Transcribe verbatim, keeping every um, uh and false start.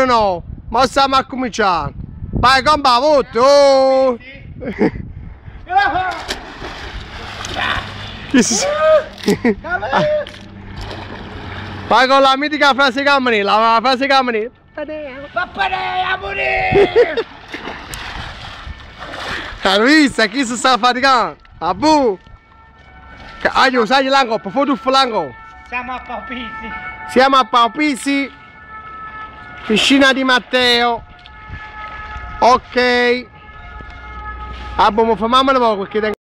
no no, ma stiamo a cominciare. Vai con bavotto! Oh. Chi si... Vai con la mitica frase Camani, la frase Camani. Pappanea, morire! Hai visto? Chi si sta faticando? Abu! Aglio, sai l'angolo, per fare tutto l'angolo. Siamo a Paupisi. Siamo a Paupisi. Piscina di Matteo. Ok. Abu, ma famiamo un po' perché tengo